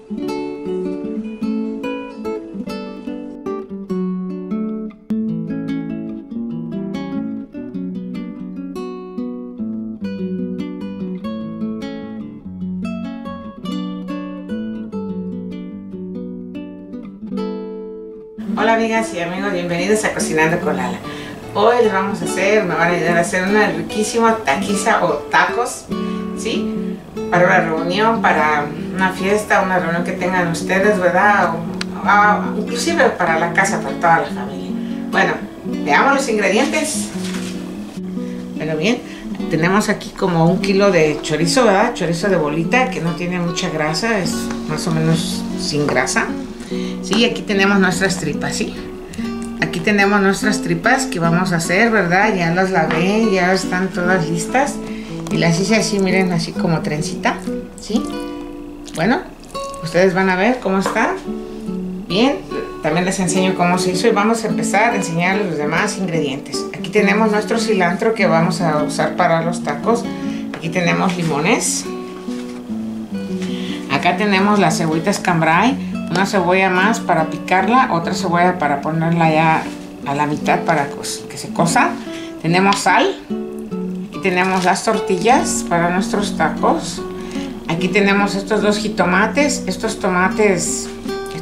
Hola amigas y amigos, bienvenidos a Cocinando con Lala. Hoy les vamos a hacer, me van a ayudar a hacer una riquísima taquiza o tacos, ¿sí? Para una reunión, para una fiesta, una reunión que tengan ustedes, ¿verdad? O inclusive para la casa, para toda la familia. Bueno, veamos los ingredientes. Bueno, bien, tenemos aquí como 1 kilo de chorizo, ¿verdad? Chorizo de bolita, que no tiene mucha grasa, es más o menos sin grasa. Sí, aquí tenemos nuestras tripas, ¿sí? Aquí tenemos nuestras tripas que vamos a hacer, ¿verdad? Ya las lavé, ya están todas listas. Y las hice así, miren, así como trencita, ¿sí? Bueno, ustedes van a ver cómo está. Bien, también les enseño cómo se hizo y vamos a empezar a enseñarles los demás ingredientes. Aquí tenemos nuestro cilantro que vamos a usar para los tacos. Aquí tenemos limones. Acá tenemos las cebollitas cambray. Una cebolla más para picarla, otra cebolla para ponerla ya a la mitad para que se cosa. Tenemos sal. Aquí tenemos las tortillas para nuestros tacos. Aquí tenemos estos 2 jitomates, estos tomates,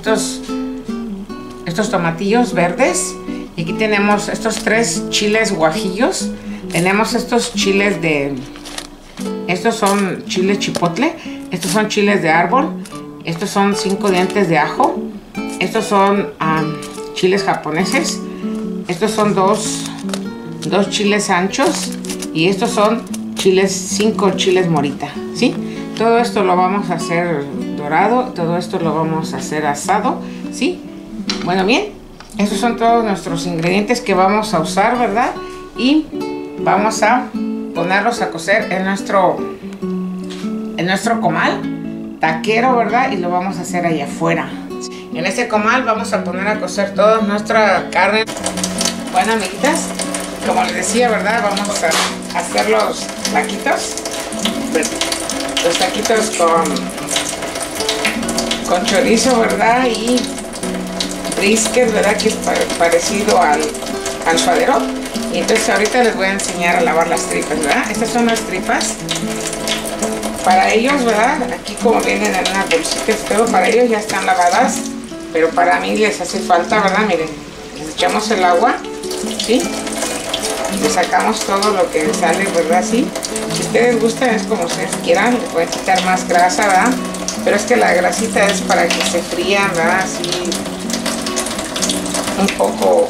estos tomatillos verdes. Y aquí tenemos estos 3 chiles guajillos. Tenemos estos chiles estos son chiles chipotle, estos son chiles de árbol. Estos son 5 dientes de ajo. Estos son chiles japoneses. Estos son dos chiles anchos. Y estos son 5 chiles morita, ¿sí? Todo esto lo vamos a hacer dorado. Todo esto lo vamos a hacer asado, ¿sí? Bueno, bien. Estos son todos nuestros ingredientes que vamos a usar, ¿verdad? Y vamos a ponerlos a cocer en nuestro comal taquero, ¿verdad? Y lo vamos a hacer allá afuera. En este comal vamos a poner a cocer toda nuestra carne. Bueno, amiguitas, como les decía, ¿verdad? Vamos a hacer los taquitos. Los taquitos con chorizo, ¿verdad? Y brisket, ¿verdad? Que es parecido al suadero. Y entonces ahorita les voy a enseñar a lavar las tripas, ¿verdad? Estas son las tripas. Para ellos, ¿verdad? Aquí como vienen en unas bolsitas, pero para ellos ya están lavadas. Pero para mí les hace falta, ¿verdad? Miren, les echamos el agua, ¿sí? Le sacamos todo lo que sale, ¿verdad? Sí. Si ustedes gustan, es como ustedes quieran. Le pueden quitar más grasa, ¿verdad? Pero es que la grasita es para que se frían, ¿verdad? Así un poco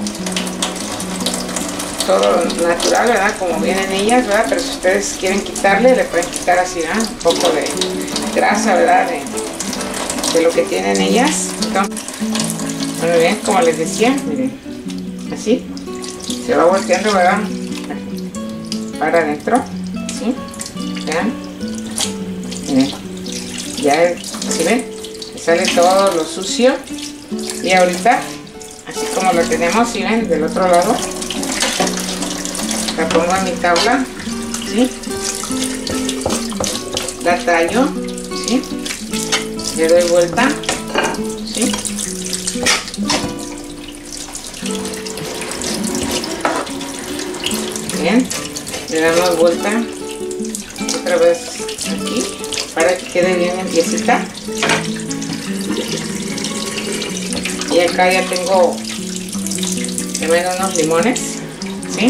todo natural, ¿verdad? Como vienen ellas, ¿verdad? Pero si ustedes quieren quitarle, le pueden quitar así, ¿verdad? Un poco de grasa, ¿verdad? De lo que tienen ellas. Entonces, bueno, bien, como les decía, miren, así se va volteando, ¿verdad? Para adentro, ¿sí? Vean, miren, ya, ¿sí ven? Sale todo lo sucio. Y ahorita, así como lo tenemos, ¿sí ven? Del otro lado. La pongo en mi tabla, ¿sí? La tallo, ¿sí? Le doy vuelta, ¿sí? Bien, le damos vuelta otra vez aquí para que quede bien limpiecita. Y acá ya tengo también unos limones, ¿sí?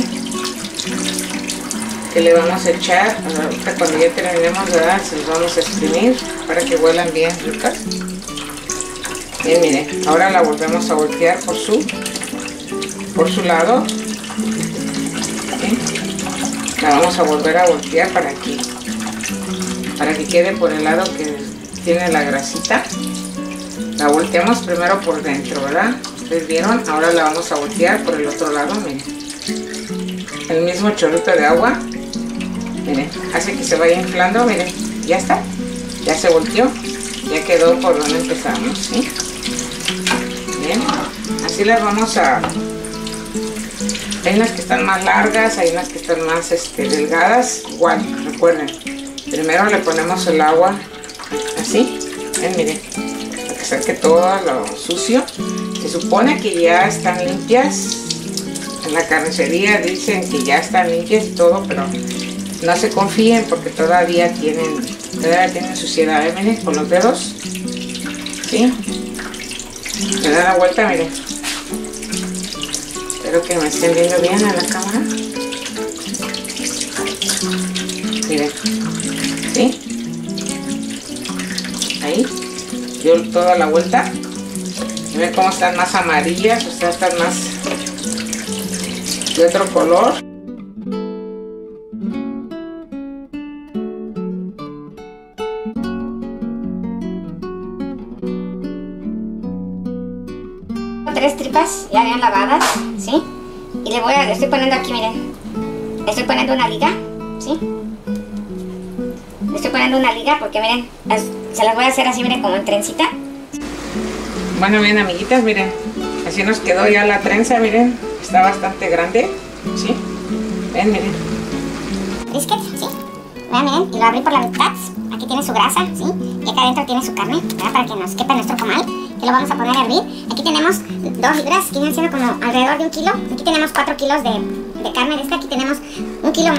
Que le vamos a echar ahorita cuando ya terminemos, ¿verdad? Se los vamos a exprimir para que huelan bien ricas. Bien, miren, ahora la volvemos a voltear por su lado, ¿sí? La vamos a volver a voltear para que quede por el lado que tiene la grasita. La volteamos primero por dentro, ¿verdad? ¿Ustedes vieron? Ahora la vamos a voltear por el otro lado, miren. El mismo chorrito de agua. Miren, hace que se vaya inflando, miren, ya está, ya se volteó, ya quedó por donde empezamos, ¿sí? Bien, así las vamos a... Hay unas que están más largas, hay unas que están más delgadas, igual, recuerden, primero le ponemos el agua, así, miren, que saque todo lo sucio. Se supone que ya están limpias. En la carnicería dicen que ya están limpias y todo, pero no se confíen porque todavía tienen suciedad. Miren, con los dedos, ¿sí? Le da la vuelta, miren. Espero que me estén viendo bien en la cámara. Miren, ¿sí? Ahí, dio toda la vuelta. Y ven cómo están más amarillas, o sea, están más de otro color. Tres tripas ya bien lavadas, ¿sí? Y le estoy poniendo aquí, miren. Le estoy poniendo una liga, ¿sí? Le estoy poniendo una liga porque miren, se las voy a hacer así, miren, como en trencita. Bueno, bien, amiguitas, miren. Así nos quedó ya la trenza, miren. Está bastante grande, ¿sí? Ven, miren. Brisket, ¿sí? Vean, miren, y lo abrí por la mitad. Aquí tiene su grasa, ¿sí? Y acá adentro tiene su carne, ¿verdad? Para que nos quepa nuestro comal, que lo vamos a poner a hervir. Aquí tenemos 2 libras, que vienen siendo como alrededor de 1 kilo. Aquí tenemos 4 kilos de carne de esta. Aquí tenemos 1 kilo.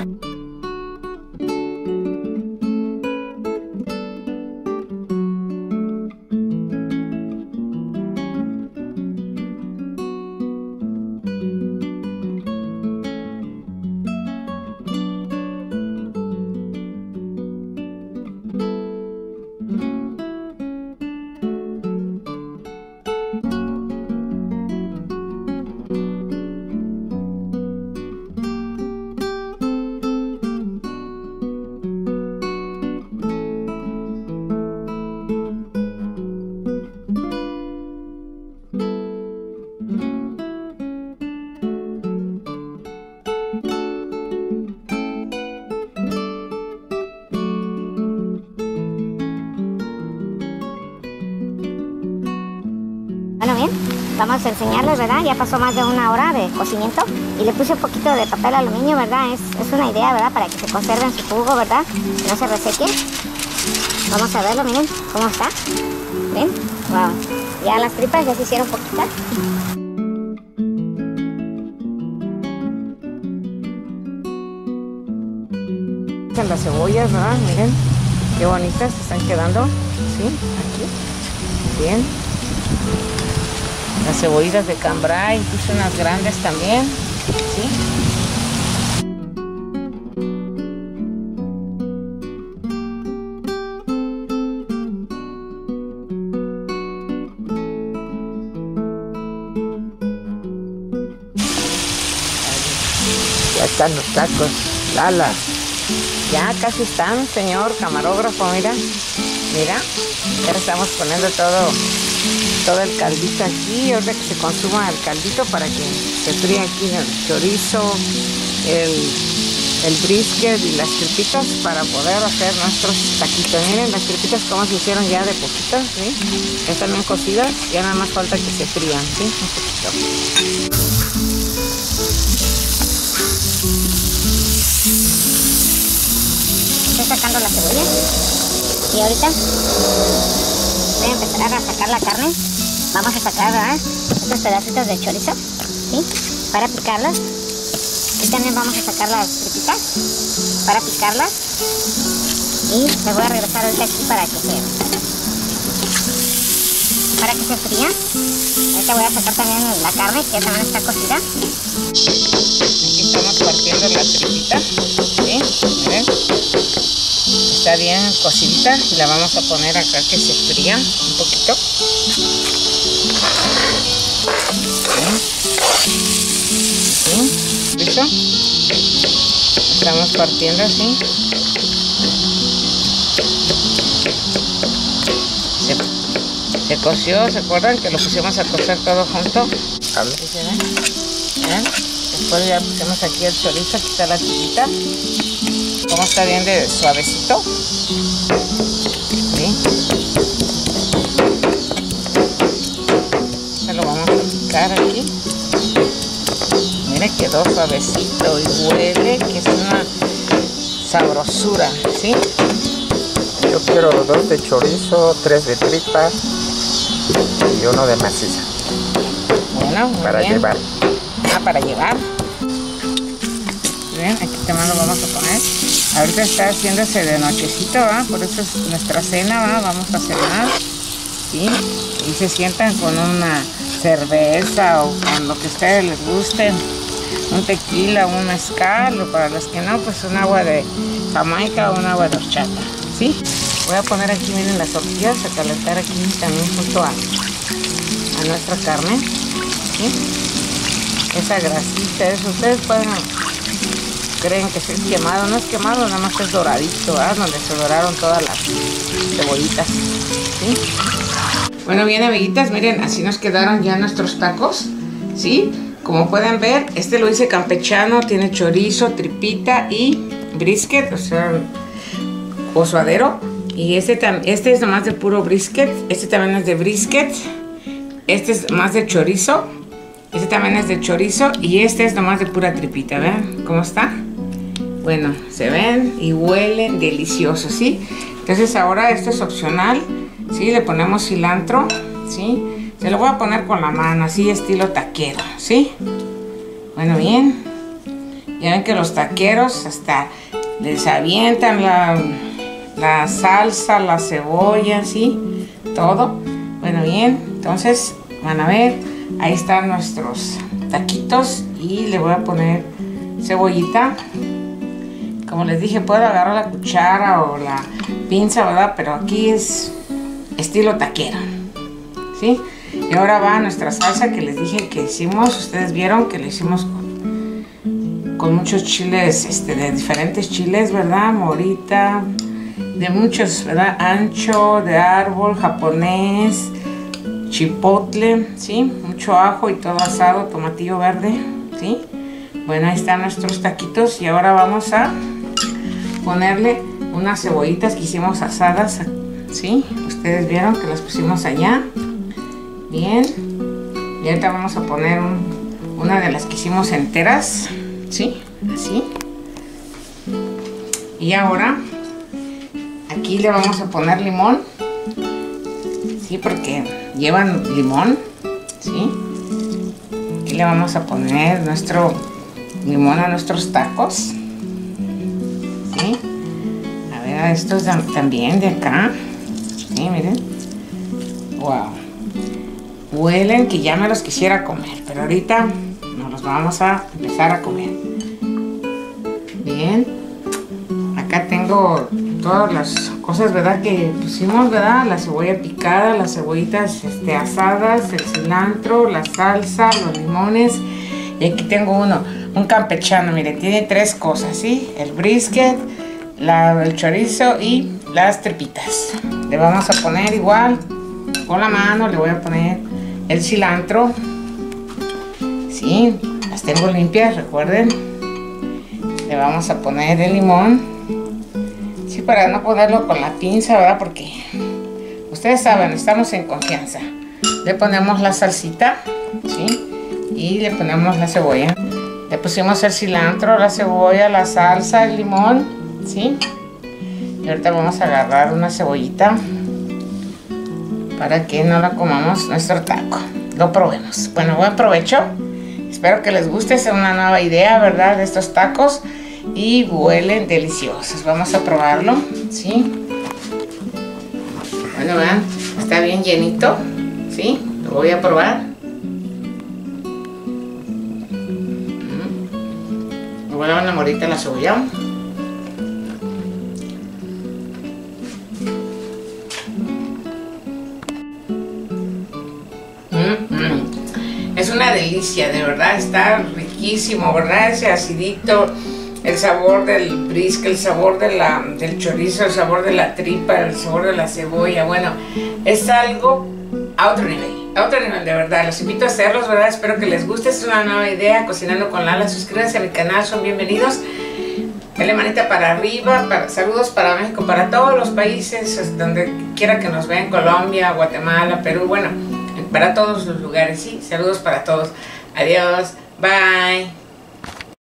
Bueno, bien, vamos a enseñarles, ¿verdad? Ya pasó más de 1 hora de cocimiento y le puse un poquito de papel aluminio, ¿verdad? Es una idea, ¿verdad? Para que se conserven su jugo, ¿verdad? Que no se reseque. Vamos a verlo, miren cómo está. ¿Ven? Wow. Ya las tripas ya se hicieron poquitas. Las cebollas, ¿verdad? Miren qué bonitas están quedando, ¿sí? Aquí, bien. Las cebollitas de cambray, puse unas grandes también, ¿sí? Ya están los tacos, Lala. Ya casi están, señor camarógrafo, mira. Mira, ya le estamos poniendo todo el caldito aquí. Ahora que se consuma el caldito para que se fríe aquí el chorizo, el brisket y las tripitas para poder hacer nuestros taquitos. Miren las tripitas como se hicieron ya de poquitas, ¿sí? Ya están bien cocidas, ya nada más falta que se frían, ¿sí? Un poquito. Estoy sacando la cebolla y ahorita voy a empezar a sacar la carne. Vamos a sacar, ¿verdad?, estos pedacitos de chorizo, ¿sí?, para picarlas. Y también vamos a sacar las tripitas para picarlas. Y les voy a regresar ahorita aquí para que se fría. Ahorita voy a sacar también la carne, que también está cocida. Aquí estamos partiendo la tripita, ¿sí? Miren. Está bien cocidita y la vamos a poner acá que se fría un poquito. ¿Sí? ¿Listo? Estamos partiendo así. Se coció, ¿se acuerdan que lo pusimos a cocer todo junto? ¿Sí, ven? Después ya pusimos aquí el chorizo, aquí está la tripita. Como está bien de suavecito. ¿Sí? Se lo vamos a picar aquí. Mire, quedó suavecito y huele que es una sabrosura, ¿sí? Yo quiero 2 de chorizo, 3 de tripas. y uno de maciza. Bueno, para bien. Llevar. Para llevar. Bien, aquí también lo vamos a poner. Ahorita está haciéndose de nochecito, ¿va? Por eso es nuestra cena, ¿va? Vamos a cenar, ¿sí? Y se sientan con una cerveza o con lo que a ustedes les guste, un tequila, un mezcal, o para los que no, pues un agua de Jamaica o un agua de horchata, ¿sí? Voy a poner aquí, miren, las tortillas a calentar aquí también junto a nuestra carne, ¿sí? Esa grasita, eso ustedes creen que es quemado, no es quemado, nada más es doradito, ¿verdad? Donde se doraron todas las cebollitas, ¿sí? Bueno, bien, amiguitas, miren, así nos quedaron ya nuestros tacos, ¿sí? Como pueden ver, este lo hice campechano, tiene chorizo, tripita y brisket, o sea, o suadero. Y este es nomás de puro brisket, este también es de brisket, este es más de chorizo, este también es de chorizo y este es nomás de pura tripita, ¿vean cómo está? Bueno, se ven y huelen deliciosos, ¿sí? Entonces ahora esto es opcional, ¿sí? Le ponemos cilantro, ¿sí? Se lo voy a poner con la mano, así estilo taquero, ¿sí? Bueno, bien. Ya ven que los taqueros hasta les avientan la salsa, la cebolla, ¿sí? Todo. Bueno, bien. Entonces, van a ver, ahí están nuestros taquitos y le voy a poner cebollita. Como les dije, puedo agarrar la cuchara o la pinza, ¿verdad? Pero aquí es estilo taquero, ¿sí? Y ahora va nuestra salsa que les dije que hicimos. Ustedes vieron que le hicimos con muchos chiles, de diferentes chiles, ¿verdad? Morita, de muchos, ¿verdad? Ancho, de árbol, japonés, chipotle, ¿sí? Mucho ajo y todo asado, tomatillo verde, ¿sí? Bueno, ahí están nuestros taquitos y ahora vamos a ponerle unas cebollitas que hicimos asadas, ¿sí? Ustedes vieron que las pusimos allá. Bien. Y ahorita vamos a poner una de las que hicimos enteras, ¿sí? Así. Y ahora aquí le vamos a poner limón, ¿sí? Porque llevan limón, ¿sí? Aquí le vamos a poner nuestro limón a nuestros tacos, ¿sí? A ver, a estos también de acá, ¿sí? Miren. Wow. Huelen que ya me los quisiera comer, pero ahorita nos los vamos a empezar a comer. Bien. Acá tengo todas las cosas, ¿verdad? Que pusimos, ¿verdad? La cebolla picada, las cebollitas asadas, el cilantro, la salsa, los limones. Y aquí tengo un campechano, mire, tiene 3 cosas, ¿sí? El brisket, el chorizo y las tripitas. Le vamos a poner igual, con la mano le voy a poner el cilantro, ¿sí? Las tengo limpias, recuerden. Le vamos a poner el limón, sí, para no ponerlo con la pinza, ¿verdad? Porque ustedes saben, estamos en confianza. Le ponemos la salsita, ¿sí? Y le ponemos la cebolla. Le pusimos el cilantro, la cebolla, la salsa, el limón, ¿sí? Y ahorita vamos a agarrar una cebollita para que no la comamos nuestro taco. Lo probemos. Bueno, buen provecho. Espero que les guste. Es una nueva idea, ¿verdad? De estos tacos. Y huelen deliciosos. Vamos a probarlo, ¿sí? Bueno, vean, está bien llenito, ¿sí? Lo voy a probar. Me voy a dar una mordita a la cebolla. Es una delicia, de verdad, está riquísimo, ¿verdad? Ese acidito, el sabor del brisket, el sabor del chorizo, el sabor de la tripa, el sabor de la cebolla. Bueno, es algo a otro nivel, de verdad. Los invito a hacerlos, ¿verdad? Espero que les guste. Es una nueva idea, Cocinando con Lala. Suscríbanse a mi canal, son bienvenidos. Dale manita para arriba, saludos para México, para todos los países, donde quiera que nos vean, Colombia, Guatemala, Perú, bueno, para todos los lugares, sí, saludos para todos. Adiós, bye.